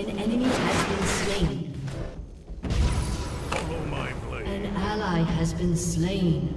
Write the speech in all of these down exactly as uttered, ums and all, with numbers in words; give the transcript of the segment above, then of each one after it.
An enemy has been slain. Follow my blade. An ally has been slain.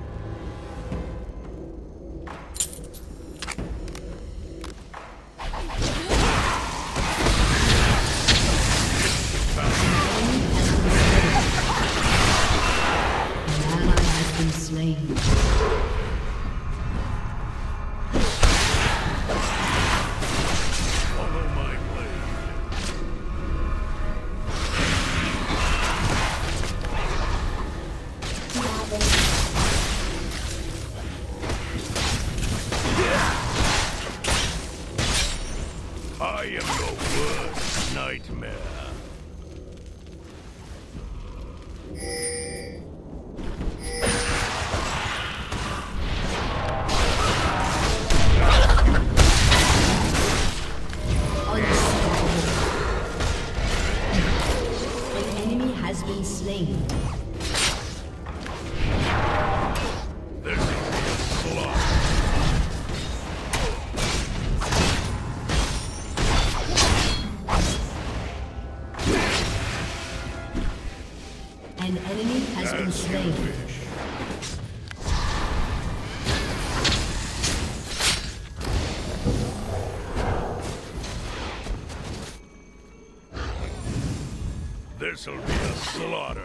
I am your worst nightmare. An enemy has been slain. There's a slaughter. An enemy has been slain. This'll be a slaughter.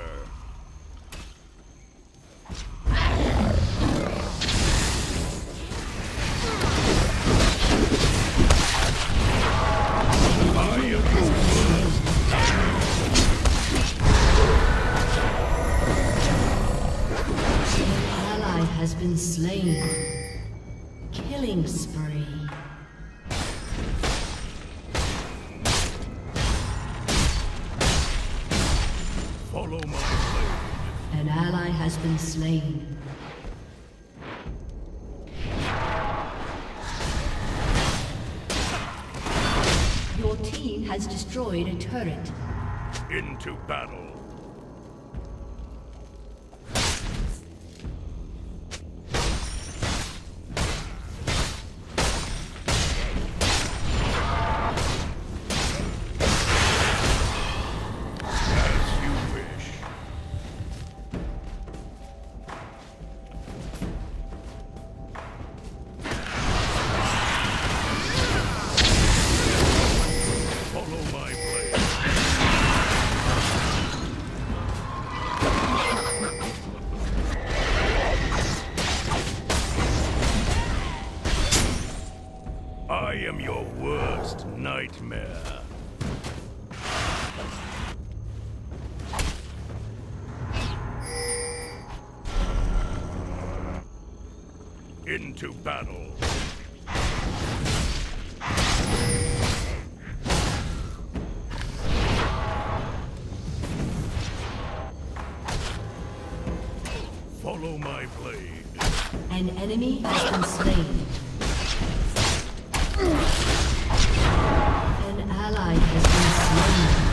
Has been slain. Killing spree. Follow my blade. An ally has been slain. Your team has destroyed a turret. Into battle. I am your worst nightmare. Into battle. Follow my blade. An enemy has been slain. An ally has been slain.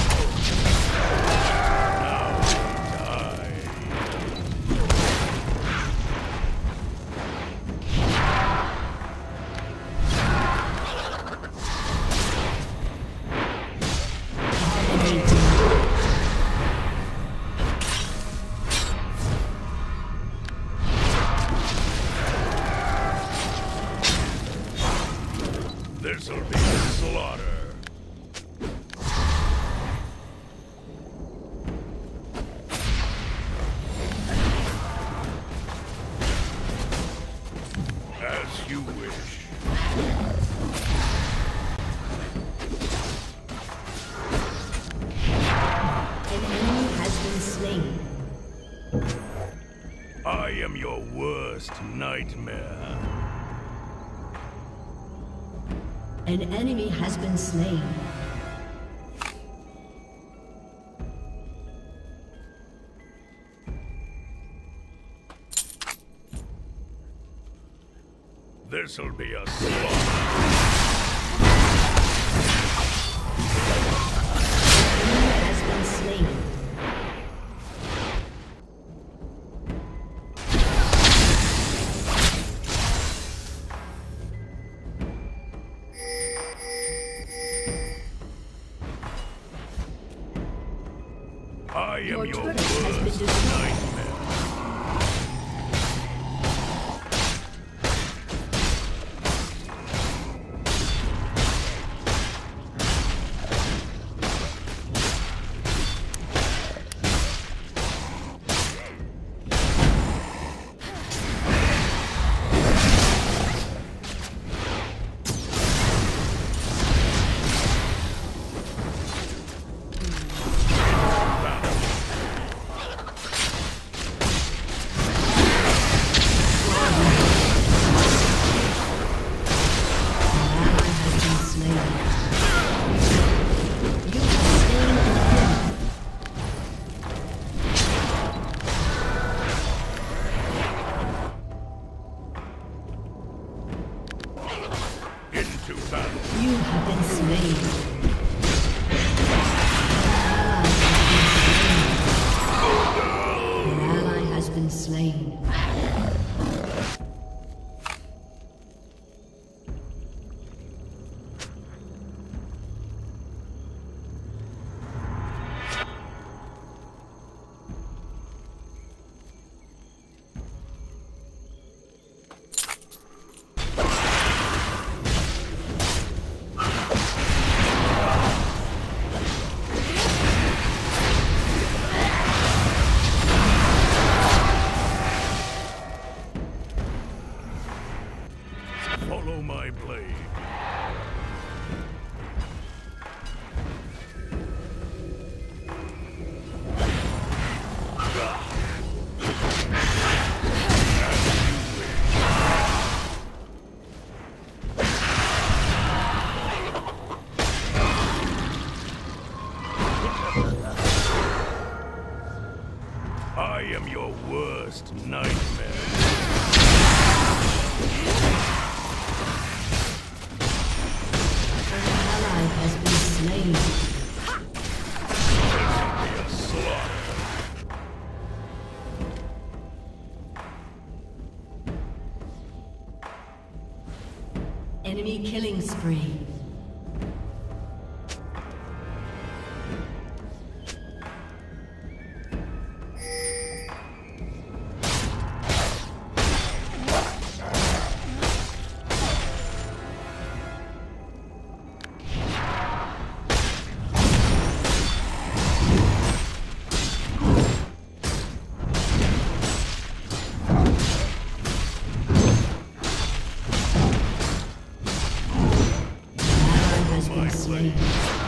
This'll be a slaughter. As you wish. An enemy has been slain. I am your worst nightmare. An enemy has been slain. This'll be a slaughter. Has been slain. I am Your your turret has been worst destroyed. nightmare. Into battle. You have been slain. Your ally has been slain. Follow my blade. I am your worst nightmare. Has been slain. A slaughter. Enemy killing spree. Has been slain.